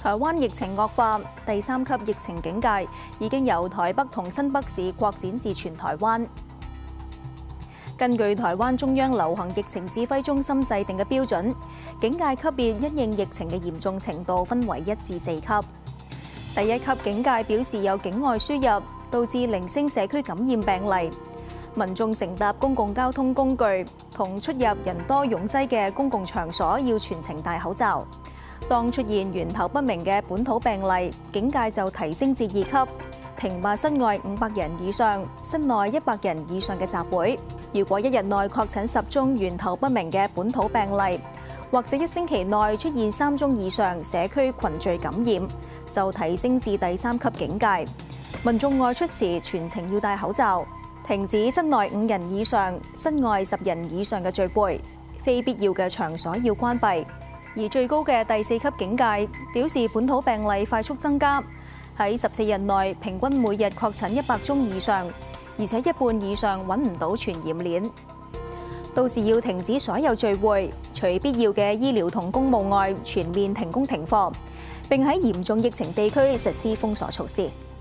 台灣疫情惡化，第3級疫情警戒已經由台北同新北市擴展至全台灣。根據台灣中央流行疫情指揮中心制定嘅標準，警戒級別因應疫情嘅嚴重程度分為1至4級。第1級警戒表示有境外輸入，導致零星社區感染病例，民眾乘搭公共交通工具同出入人多擁擠嘅公共場所要全程戴口罩。當出現源頭不明嘅本土病例，警戒就提升至2級，停辦室外500人以上、室內100人以上嘅集會。如果1日內確診10宗源頭不明嘅本土病例，或者1星期內出現3宗以上社區群聚感染，就提升至第3級警戒。民眾外出時全程要戴口罩，停止室內5人以上、室外10人以上嘅聚會，非必要嘅場所要關閉。而最高嘅第4級警戒表示本土病例快速增加，喺14日內平均每日確診100宗以上，而且一半以上揾唔到傳染鏈。到時要停止所有聚會，除必要嘅醫療同公務外，全面停工停課，並喺嚴重疫情地區實施封鎖措施。